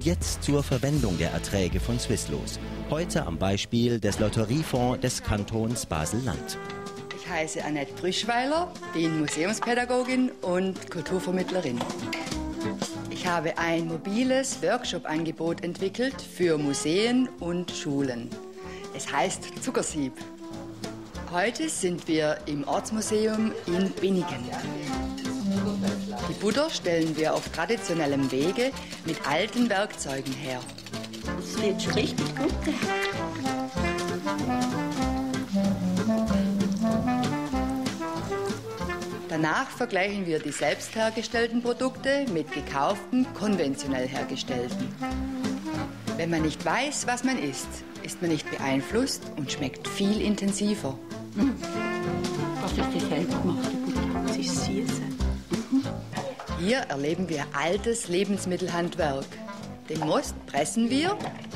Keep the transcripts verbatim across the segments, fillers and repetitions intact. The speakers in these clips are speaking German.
jetzt zur Verwendung der Erträge von Swisslos. Heute am Beispiel des Lotteriefonds des Kantons Basel-Land. Ich heiße Annette Brüschweiler, bin Museumspädagogin und Kulturvermittlerin. Ich habe ein mobiles Workshop-Angebot entwickelt für Museen und Schulen. Es heißt Zuckersieb. Heute sind wir im Ortsmuseum in Binnigen. Die Butter stellen wir auf traditionellem Wege mit alten Werkzeugen her. Das wird schon richtig gut. Danach vergleichen wir die selbst hergestellten Produkte mit gekauften, konventionell hergestellten. Wenn man nicht weiß, was man isst, ist man nicht beeinflusst und schmeckt viel intensiver. Mhm. Was ist die selbstgemachte Butter? Das ist süß. Mhm. Hier erleben wir altes Lebensmittelhandwerk. Den Most pressen wir.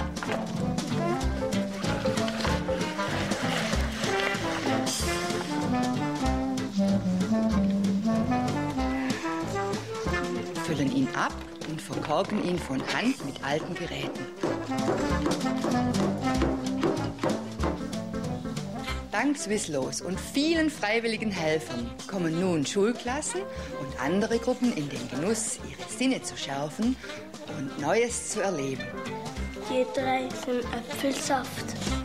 Füllen ihn ab und verkorken ihn von Hand mit alten Geräten. Dank Swisslos und vielen freiwilligen Helfern kommen nun Schulklassen und andere Gruppen in den Genuss, ihre Sinne zu schärfen und Neues zu erleben. Die drei sind Apfelsaft.